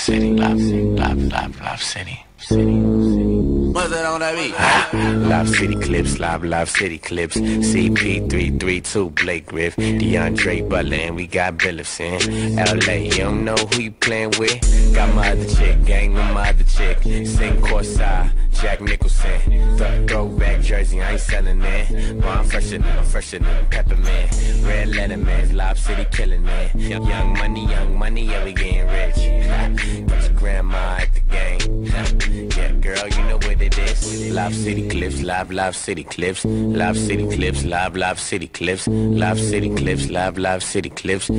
City, Live City. What's that on that beat? Live City Clips, Live City Clips. CP332, Blake Griff, DeAndre Butler, and we got Billifson. LA, you don't know who you playing with? Got my other chick, gang with my other chick. Sing courtside, Jack Nicholson. Throwback jersey, I ain't selling it. But I'm fresher than Peppermint. Red Letterman's, Live City killing it. Young money, yeah, we getting rich. Got your grandma at the game. Yeah, girl, you know what it is. Live City Clips, Live City Clips. Live City Clips, Live City Clips. Live City Clips, Live City Clips.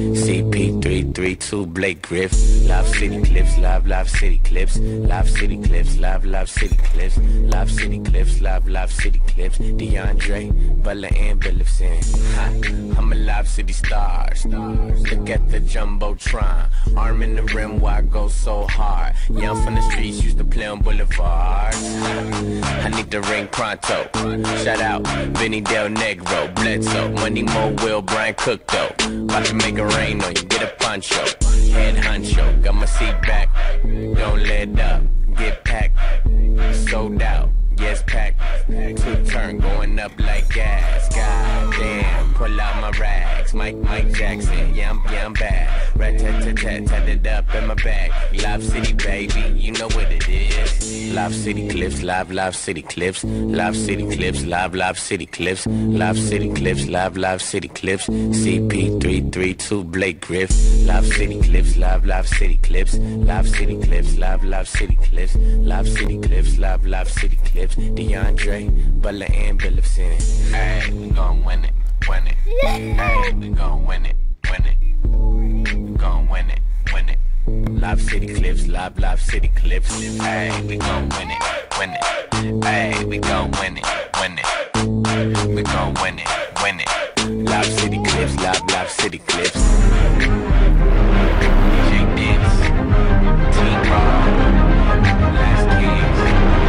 CP332, Blake Griff. Live City Clips, Live City Clips. Live City Clips, Live City Clips. Live City Clips, Live City Clips. DeAndre Butler and Billifson. I'm a Live City star. Look at the Jumbotron. Arm in the rim, why I go so hard? Young from the streets, used to play on boulevards. I need the ring pronto. Shout out Vinny Del Negro, Bledsoe, Money Mo, Will, Brian Cook though. About to make it rain on you, get a poncho. Head honcho, got my seat back. Don't let up, get packed. Sold out, yes packed. Two turn going up like gas. God damn, pull out my rags. Mike Jackson, yeah I'm bad. Rat-tat-tat-tat, tat it up in my bag. Live City baby, you know what it is. Live City Clips, Live City Clips. Live City Clips, Live City Clips. Live City Clips, Live City Clips. CP332, Blake Griff. Live City Clips, Live City Clips. Live City Clips, Live City Clips. Live City Clips, Live City Clips. DeAndre Butler and Billifson. Hey, we gon' win it. Hey, we gon' win it. We gon' win it. Live City Clips, Live City Clips. Hey, we gon' win it. Hey, we gon' win it. We gon' win it. Live City Clips, Live City Clips. DJ Dance, Team Raw, Last Kings,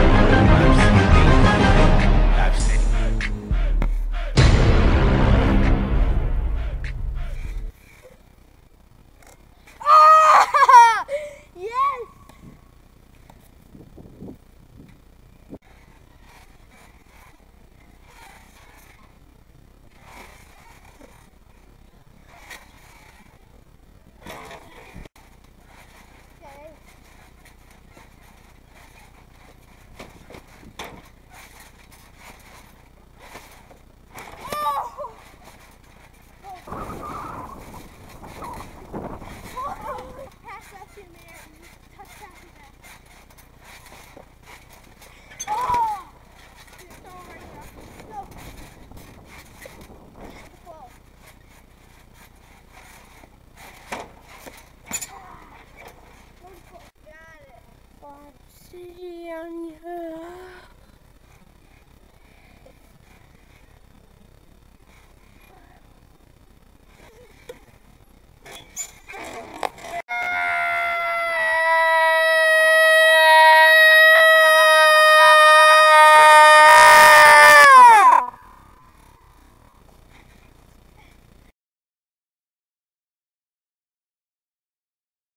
Live City. Yes! See you.